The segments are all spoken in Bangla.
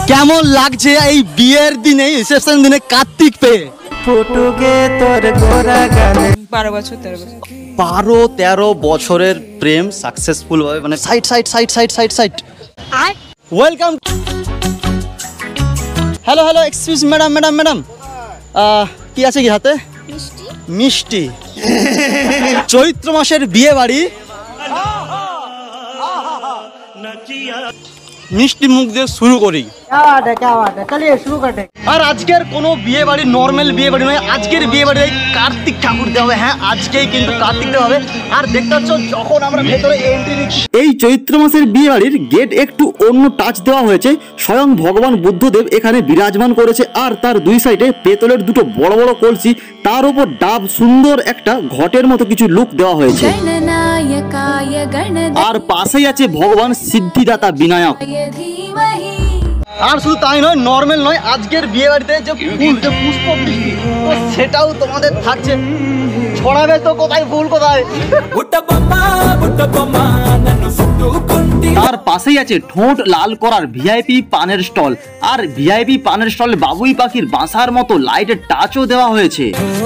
কেমন লাগছে এই বিয়ের দিনে রিসেপশন দিনে কার্তিক পেয়ে? ফুটুকে তোর গোরা গানে 12 বছর 13 বছর 12-13 বছরের প্রেম সাকসেসফুল ভাবে মানে side welcome. Hello hello excuse madam madam madam কি আছে কি হাতে? মিষ্টি। চৈত্র মাসের বিয়ে বাড়ি, মিষ্টি মুখ দিয়ে শুরু করি। আর আজকের কোনো বিয়ে বাড়ি নর্মাল বিয়ে বাড়ি নয়, আজকের বিয়ে বাড়ি কার্তিক ঠাকুর দেওয়া হবে। হ্যাঁ, আজকেই কিন্তু কার্তিক দেওয়া হবে। আর দেখতে পাচ্ছ যখন আমরা ভেতরে এন্ট্রি নিচ্ছি, এই চৈত্র মাসের বিয়ে বাড়ির গেট একটু অন্য টাচ দেওয়া হয়েছে। স্বয়ং ভগবান বুদ্ধদেব এখানে বিরাজমান করেছে, আর তার দুই সাইডে পেতলের দুটো বড় বড় কলসি, তার উপর ডাব সুন্দর একটা ঘটের মতো কিছু লুক দেওয়া হয়েছে। আর পাশেই আছে ভগবান সিদ্ধিদাতা বিনায়ক। আর শুধু তাই নয়, নর্মাল নয়, আজকের বিয়ে বাড়িতে যে ফুল, যে পুষ্প বৃষ্টি, তো সেটাও তোমাদের থাকছে। ছড়াবে তো কোথায় ফুল কোথায়। তার পাশেই আছে ঠোঁট লাল করার ভিআইপি পানের স্টল, আর ভিআইপি পানের স্টলে বাবুই পাখির বাসার মতো লাইটের টাচও দেওয়া হয়েছে।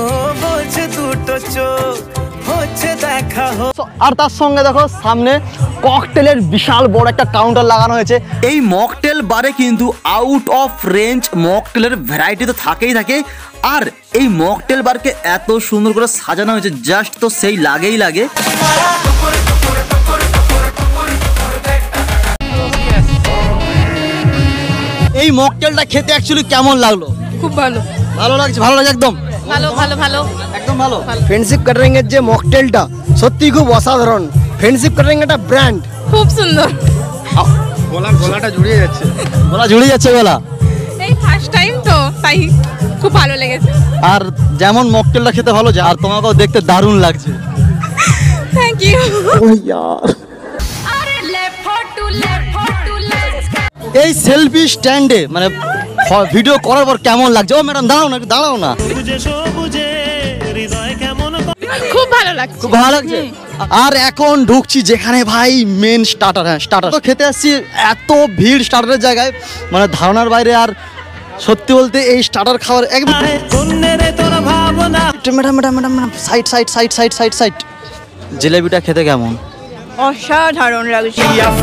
আর তার সঙ্গে দেখো সামনে ককটেলের বিশাল বড় একটা কাউন্টার লাগানো হয়েছে। এই মকটেল বারে কিন্তু আউট অফ রেঞ্জ মকটেলের ভ্যারাইটি তো থাকেই থাকে, আর এই মকটেল বারকে এত সুন্দর করে সাজানো হয়েছে, জাস্ট তো সেই লাগেই লাগে। এই মকটেলটা খেতে অ্যাকচুয়ালি কেমন লাগলো? খুব ভালো। ভালো লাগছে, ভালো লাগছে, একদম ভালো ভালো ভালো একদম ভালো। ফ্রেন্ডশিপ ক্যাটারিং এর যে মকটেলটা সত্যি খুব অসাধারণ। ফ্রেন্ডশিপ ক্যাটারিং একটা ব্র্যান্ড, খুব সুন্দর। গলাটা জুড়িয়ে যাচ্ছে, গলা জুড়ে যাচ্ছে গলা। এই ফার্স্ট টাইম তো তাই খুব ভালো লেগেছে। আর যেমন মকটেলটা খেতে ভালো, আর তোমাকেও দেখতে দারুণ লাগছে। Thank you. এই সেলফি স্ট্যান্ডে মানে ভিডিও করার পর কেমন লাগছে? ও ম্যাডাম দাঁড়াও না, দাঁড়াও না। খুব ভালো লাগছে, খুব ভালো লাগছে। আর এখন ঢুকছি যেখানে ভাই মেন স্টার্টার। হ্যাঁ, স্টার্টার তো খেতে আসছি, এত ভিড় স্টার্টারের জায়গায় মানে ধারণার বাইরে। আর সত্যি বলতে এই স্টার্টার খাওয়ার একদম madam madam madam side side side side side side জিলেবিটা খেতে কেমন? অসাধারণ লাগছে।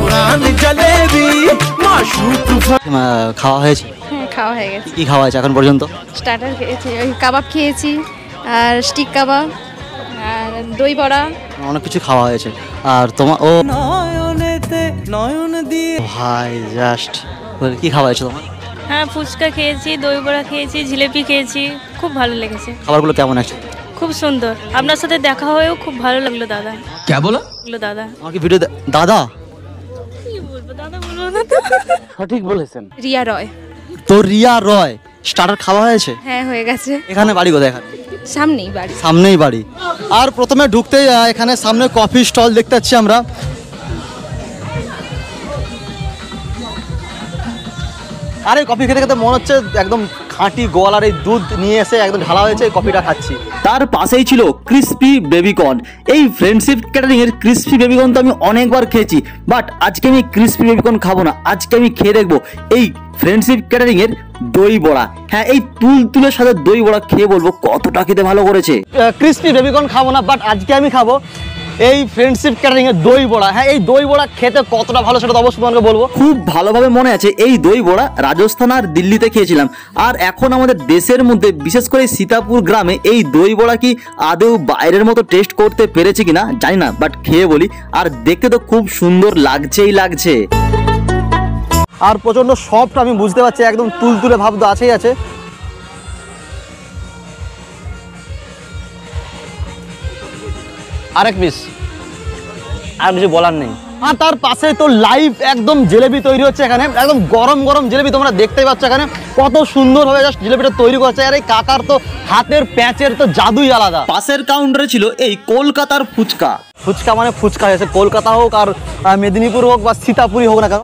খাওয়া হয়েছে? হ্যাঁ, খাওয়া হয়ে গেছে। কি খাওয়া হয়েছে এখন পর্যন্ত? স্টার্টার খেয়েছি, ওই কাবাব খেয়েছি, আর স্টিক কাবাব, আর দই বড়া, অনেক কিছু খাওয়া হয়েছে। আর তোমার ও নয়ন দিয়ে ভাই জাস্ট কি খাওয়া হয়েছে তোমার? হ্যাঁ ফুচকা খেয়েছি, দই বড়া খেয়েছি, জিলিপি খেয়েছি, খুব ভালো লেগেছে। খাবারগুলো কেমন আছে? খুব সুন্দর। আপনার সাথে দেখা হয়েও খুব ভালো লাগলো দাদা। কে বলো? দাদা আমার কি ভিডিও দাদা? কি বলবো দাদা, বলবো না তো। সঠিক বলেছেন। রিয়া রয়। তো রিয়া রয় স্টার্টার খাওয়া হয়েছে? হ্যাঁ হয়ে গেছে। এখানে বাড়ি কোথায়? এখানে সামনেই বাড়ি। সামনেই বাড়ি। আর প্রথমে ঢুকতেই এখানে সামনে কফি স্টল দেখতে পাচ্ছি আমরা। আরে কফি খেতে খেতে মনে হচ্ছে একদম খাঁটি গোয়ালার এই দুধ নিয়ে এসে একদম ঢালা হয়েছে, এই কফিটা খাচ্ছি। তার পাশেই ছিল ক্রিস্পি বেবিকর্ন। এই ফ্রেন্ডশিপ ক্যাটারিং এর ক্রিস্পি বেবিকর্ন তো আমি অনেকবার খেয়েছি, বাট আজকে আমি ক্রিস্পি বেবিকর্ন খাবো না। আজকে আমি খেয়ে দেখবো এই ফ্রেন্ডশিপ ক্যাটারিং এর দই বড়া। হ্যাঁ, এই তুলের সাথে দই বড়া খেয়ে বলবো কতটা খেতে ভালো করেছে। ক্রিস্পি বেবিকর্ন খাবো না, বাট আজকে আমি খাবো এই ফ্রেন্ডশিপ ক্যাটারিং এর দই বড়া। হ্যাঁ, এই দই বড়া খেতে কতটা ভালো সেটা তো অবশ্যই তোমাকে বলবো। খুব ভালোভাবে মনে আছে এই দই বড়া রাজস্থান আর দিল্লিতে খেয়েছিলাম। আর এখন আমাদের দেশের মধ্যে বিশেষ করে সীতাপুর গ্রামে এই দই বড়া কি আদৌ বাইরের মতো টেস্ট করতে পেরেছে কিনা জানি না, বাট খেয়ে বলি। আর দেখতে তো খুব সুন্দর লাগছেই লাগছে। আর প্রচন্ড সফট, আমি বুঝতে পারছি, একদম তুলতুলে ভাব তো আছেই আছে। আরেক পিস, আর কিছু বলার নেই। আর তার পাশে তো লাইভ একদম জিলেবি তৈরি হচ্ছে এখানে, একদম গরম গরম জিলেবি তোমরা দেখতেই পাচ্ছ এখানে কত সুন্দরভাবে জাস্ট জিলেবিটা তৈরি করছে। আর এই কাকার তো হাতের প্যাঁচের তো জাদুই আলাদা। পাশের কাউন্টারে ছিল এই কলকাতার ফুচকা। ফুচকা মানে ফুচকা হয়েছে, কলকাতা হোক আর মেদিনীপুর হোক বা সীতাপুরি হোক না কেন।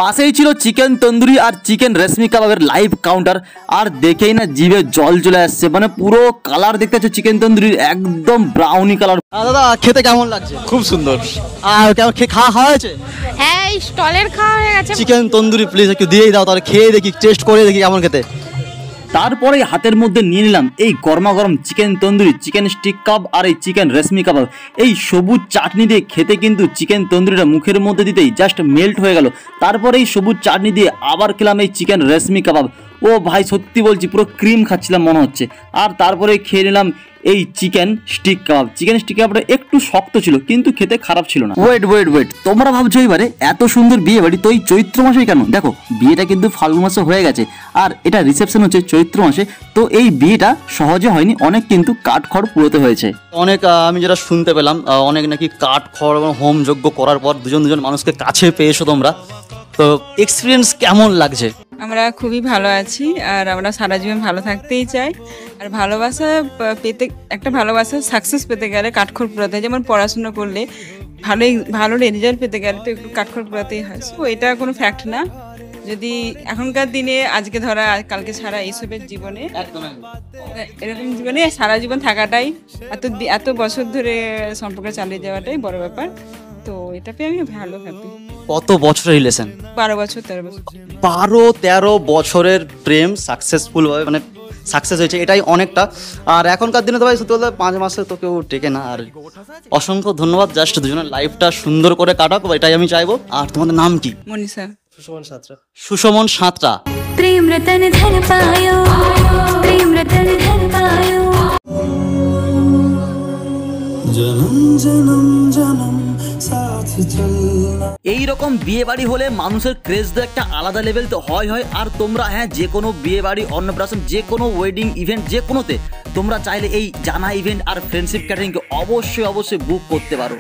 পাশেই ছিল চিকেন তন্দুরি আর চিকেন রেশমি কাবাবের লাইভ কাউন্টার। আর দেখেই না জিভে জল চলে আসছে, মানে পুরো কালার দেখতে পাচ্ছ চিকেন তন্দুরির একদম ব্রাউনি কালার। দাদা খেতে কেমন লাগছে? খুব সুন্দর। আর কেমন খাওয়া হয়েছে? হ্যাঁ, স্টলের খাওয়া হয়ে গেছে। চিকেন তন্দুরি প্লিজ একটু দিয়েই দাও, তাহলে খেয়ে দেখি, টেস্ট করে দেখি কেমন খেতে। তারপরে হাতের মধ্যে নিয়ে নিলাম এই গরমা গরম chicken tandoori, chicken stick kabab আর এই চিকেন রেশমি কাবাব। এই সবুজ চাটনি দিয়ে খেতে কিন্তু চিকেন তন্দুরিটা মুখের মধ্যে দিতেই জাস্ট মেল্ট হয়ে গেল। তারপরে এই সবুজ চাটনি দিয়ে আবার খেলাম এই চিকেন রেশমি কাবাব। ও ভাই সত্যি বলছি পুরো ক্রিম খাচ্ছিলাম মনে হচ্ছে। আর তারপরে খেয়ে নিলাম এই chicken stick kabab. Chicken stick কাবাবটা একটু শক্ত ছিল কিন্তু খেতে খারাপ ছিল না। ওয়েট, তোমরা ভাবছো এবারে এত সুন্দর বিয়ে বাড়ি তো এই চৈত্র মাসে কেন? দেখো বিয়েটা কিন্তু ফাল্গুন মাসে হয়ে গেছে আর এটা রিসেপশন হচ্ছে চৈত্র মাসে। তো এই বিয়েটা সহজে হয়নি, অনেক কিন্তু কাঠখড় পুরোতে হয়েছে। অনেক আমি যেটা শুনতে পেলাম অনেক নাকি কাঠ খড় এবং হোম যজ্ঞ করার পর দুজন মানুষকে কাছে পেয়েছো তোমরা, তো এক্সপিরিয়েন্স কেমন লাগছে? আমরা খুবই ভালো আছি আর আমরা সারা জীবন ভালো থাকতেই চাই। আর ভালোবাসা পেতে, একটা ভালোবাসা সাকসেস পেতে গেলে কাঠখড় পোড়াতে হয়। যেমন পড়াশুনো করলে ভালো রেজাল্ট পেতে গেলে তো একটু কাঠখড় পোড়াতেই হয়। সো এটা কোনো ফ্যাক্ট না। যদি এখনকার দিনে আজকে ধরা কালকে ছাড়া এইসবের জীবনে, এরকম জীবনে সারা জীবন থাকাটাই, এত বছর ধরে সম্পর্ক চালিয়ে যাওয়াটাই বড় ব্যাপার। তো এটা পেয়ে আমি ভালো হ্যাপি। কত বছরের রিলেশন? 12 বছর 13 বছর। 12-13 বছরের প্রেম সাকসেসফুল ভাবে মানে সাকসেস হয়েছে, এটাই অনেকটা। আর এখনকার দিনে তো ভাই সত্যি বলতে 5 মাসে তো কেউ টেকে না। আর অসংখ্য ধন্যবাদ, জাস্ট দুজনের লাইফটা সুন্দর করে কাটাক, এটাই আমি চাইবো। আর তোমাদের নাম কি? মনীষা। সুশমন সাঁতরা। प्रेम रतन धन पायो, प्रेम रतन धन पायो। जन्म जन्म जन्म साथ चलना। এই রকম বিয়ে বাড়ি হলে মানুষের ক্রেজ তো একটা আলাদা লেভেল তো হয়। আর তোমরা হ্যাঁ যে কোনো বিয়ে বাড়ি, অন্নপ্রাশন, যে কোনো ওয়েডিং ইভেন্ট, যে কোনোতে তোমরা চাইলে এই জানা ইভেন্ট আর ফ্রেন্ডশিপ ক্যাটারিংকে অবশ্যই বুক করতে পারো।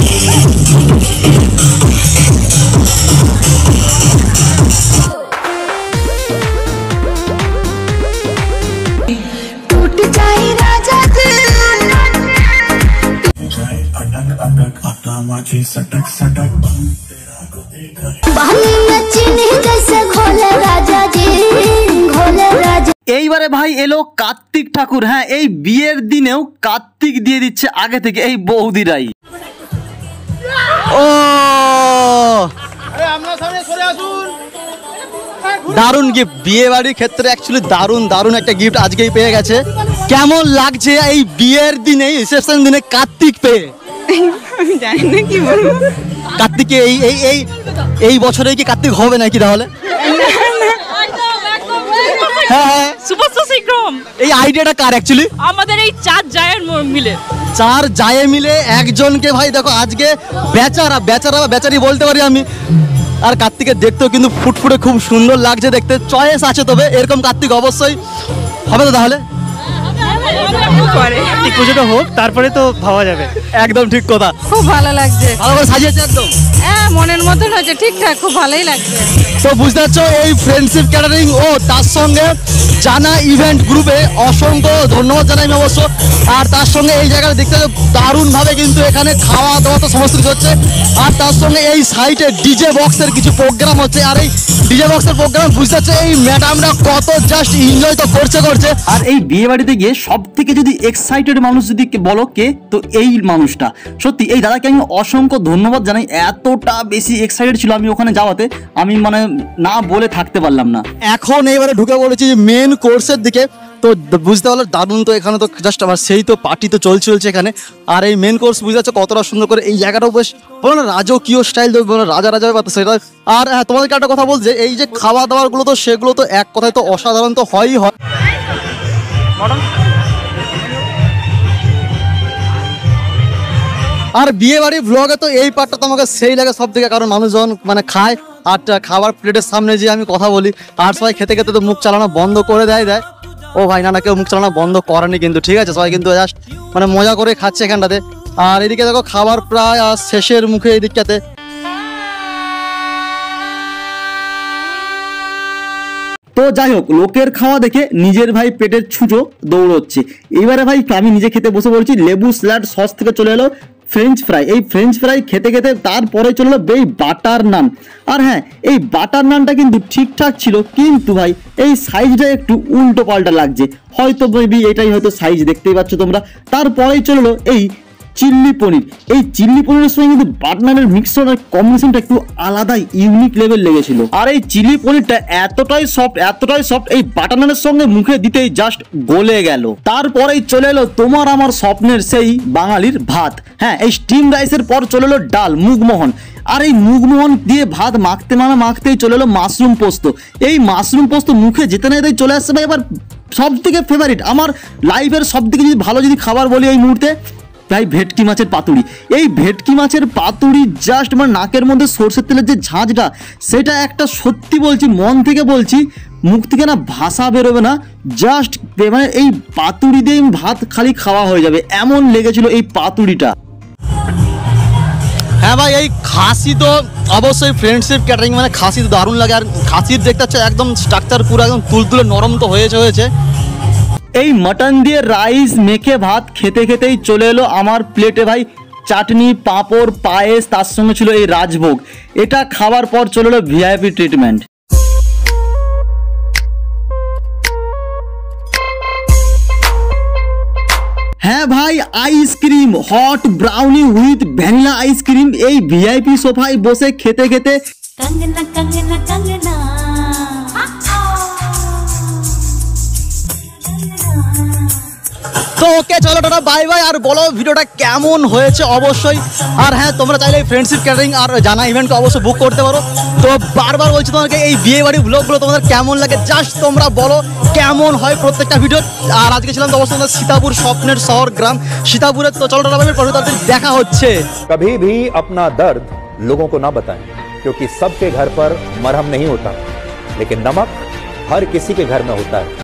टूट जाए राजा दिल, बालियां चीनी जैसे घोले राजा जी, घोले राजा। এইবারে ভাই এলো কার্তিক ঠাকুর। হ্যাঁ এই বিয়ের দিনেও কার্তিক দিয়ে দিচ্ছে আগে থেকে এই বৌদিরাই। ও দারুণ গিফট, বিয়ে বাড়ির ক্ষেত্রে অ্যাকচুয়ালি দারুণ একটা গিফট আজকেই পেয়ে গেছে। কেমন লাগছে এই বিয়ের দিনে, রিসেপশন দিনে কার্তিক পেয়ে? আমি জানি না কি বলবো। কার্তিকে এই বছরে কি কার্তিক হবে নাকি তাহলে? হ্যাঁ, সুপারস্টার সিক্রম। এই আইডিয়াটা কার অ্যাকচুয়ালি? আমাদের এই 4 জায়ের মিলে। 4 জায়ে মিলে একজনকে ভাই দেখো আজকে বেচারা বা বেচারি বলতে পারি আমি। আর কার্তিকের দেখতেও কিন্তু ফুটফুটে খুব সুন্দর লাগছে দেখতে। চয়েস আছে, তবে এরকম কার্তিক অবশ্যই হবে তো তাহলে। পুজোটা হোক তারপরে তো ভাবা যাবে। একদম ঠিক কথা, খুব ভালো লাগছে। ভালো করে সাজিয়েছে একদম। হ্যাঁ মনের মতন হয়েছে, ঠিকঠাক, খুব ভালোই লাগছে। তো বুঝতে পারছো এই ফ্রেন্ডশিপ ক্যাটারিং ও তার সঙ্গে জানা ইভেন্ট গ্রুপে অসংখ্য ধন্যবাদ জানাই আমি অবশ্য। আর তার সঙ্গে এই জায়গাটা দেখতে দারুণভাবে কিন্তু এখানে খাওয়া দাওয়া তো সমস্ত কিছু হচ্ছে। আর তার সঙ্গে এই সাইটে ডিজে বক্সের কিছু প্রোগ্রাম হচ্ছে। আর এই ডিজে বক্সের প্রোগ্রাম বুঝতে পারছো এই ম্যাডামরা কত জাস্ট এনজয় তো করছে। আর এই বিয়ে বাড়িতে গিয়ে সব থেকে যদি এক্সাইটেড মানুষ যদি বলো কে, তো এই মানুষটা। সত্যি এই দাদাকে আমি অসংখ্য ধন্যবাদ জানাই, এতটা বেশি এক্সাইটেড ছিল আমি ওখানে যাওয়াতে, আমি মানে না বলে থাকতে পারলাম না। এখন এবারে ঢুকে পড়েছি মেন কোর্সের দিকে। তো বুঝতে পারলো দারুণ, তো এখানে তো জাস্ট আমার সেই তো পার্টি তো চলছে এখানে। আর এই মেন কোর্স বুঝতে পারছো কতটা সুন্দর করে এই জায়গাটাও বেশ বলো না রাজকীয় স্টাইল, রাজা ব্যাপার সেটা। আর হ্যাঁ তোমাদেরকে একটা কথা বলছে, এই যে খাওয়া দাওয়াগুলো তো সেগুলো তো এক কথায় তো অসাধারণ তো হয়ই হয়। আর বিয়ে বাড়ি ব্লগে তো এই পার্টটা তো আমাকে সেই লাগে সব থেকে, কারণ মানুষজন মানে খায় আর খাবার প্লেটের সামনে যে আমি কথা বলি আর সবাই খেতে তো মুখ চালানো বন্ধ করে দেয়। ও ভাই না কেউ মুখ চালানো বন্ধ করেনি কিন্তু, ঠিক আছে, সবাই কিন্তু জাস্ট মানে মজা করে খাচ্ছে এখানটাতে। আর এদিকে দেখো খাবার প্রায় শেষের মুখে এই দিকটাতে। তো যাই হোক, লোকের খাওয়া দেখে নিজের ভাই পেটের ছুঁচো দৌড়চ্ছে। এবারে ভাই আমি নিজে খেতে বসে পড়েছি। লেবু স্যালাড সস থেকে চলে এলো ফ্রেঞ্চ ফ্রাই। এই ফ্রেঞ্চ ফ্রাই খেতে খেতে তারপরে চলে এলো এই বাটার নান। আর হ্যাঁ, এই বাটার নানটা কিন্তু ঠিকঠাক ছিল, কিন্তু ভাই এই সাইজটা একটু উল্টো পাল্টা লাগছে। হয়তো মেবি এটাই হয়তো সাইজ, দেখতেই পাচ্ছ তোমরা। তারপরেই চলে এলো এই চিল্লি পনির। এই চিল্লি পনিরের সঙ্গে কিন্তু বাটার নানের মিক্সচার কম্বিনেশনটা একটু আলাদা ইউনিক লেভেল লেগেছিল। আর এই চিল্লি পনিরটা এতটাই সফট এই বাটার নানের সঙ্গে মুখে দিতেই জাস্ট গলে গেল। তারপরেই চলে এলো তোমার আমার স্বপ্নের সেই বাঙালির ভাত। হ্যাঁ, এই স্টিম রাইসের পর চলে এলো ডাল, মুগমোহন। আর এই মুগমোহন দিয়ে ভাত মাখতেই চলে এলো মাশরুম পোস্ত। এই মাশরুম পোস্ত মুখে যেতে না যেতেই চলে আসছে ভাই এবার সব থেকে ফেভারিট, আমার লাইফের সব থেকে যদি ভালো খাবার বলি এই মুহূর্তে, ভাই ভেটকি মাছের পাতুরি। এই ভেটকি মাছের পাতুরি জাস্ট আমার নাকের মধ্যে সরষের তেলের যে ঝাঁঝটা, সেটা একটা সত্যি বলছি, মন থেকে বলছি, মুখ থেকে না ভাষা বেরোবে না। জাস্ট মানে এই পাতুরি দিয়ে ভাত খালি খাওয়া হয়ে যাবে, এমন লেগেছিল এই পাতুরিটা। হ্যাঁ ভাই, এই খাসি তো অবশ্যই ফ্রেন্ডশিপ ক্যাটারিং মানে খাসি তো দারুণ লাগে। আর খাসির দেখতে হচ্ছে একদম স্ট্রাকচার পুরো একদম তুলতুলে নরম তো হয়েছে। এই মাটন দিয়ে রাইস মেখে ভাত খেতে খেতেই চলে এলো আমার প্লেটে ভাই চাটনি, পাঁপড়, পায়েস, তার সঙ্গে ছিল এই রাজভোগ। এটা খাওয়ার পর চলে এলো ভিআইপি ট্রিটমেন্ট। হ্যাঁ ভাই, ice cream, hot brownie with vanilla ice cream. এই ভিআইপি সোফায় বসে খেতে খেতে कंगना कंगना कंगना তো ওকে, চলো টাটা, বাই বাই। আর বলো ভিডিওটা কেমন হয়েছে অবশ্যই। আর হ্যাঁ, তোমরা চাইলে ফ্রেন্ডশিপ ক্যাটারিং আর জানা ইভেন্টকে অবশ্যই বুক করতে পারো। তো বারবার বলছি তোমাদেরকে, এই বিয়ে বাড়ি ব্লগগুলো তোমাদের কেমন লাগে জাস্ট তোমরা বলো কেমন হয় প্রত্যেকটা ভিডিও। আর আজকে ছিলাম তো অবশ্যই সীতাপুর, স্বপ্নের শহর গ্রাম সীতাপুরে। তো চলো টাটা, বাই বাই, পরে তাদের দেখা হচ্ছে। कभी भी अपना दर्द लोगों को ना बताएं, क्योंकि सबके घर पर मरहम नहीं होता, लेकिन नमक हर किसी के घर में होता है।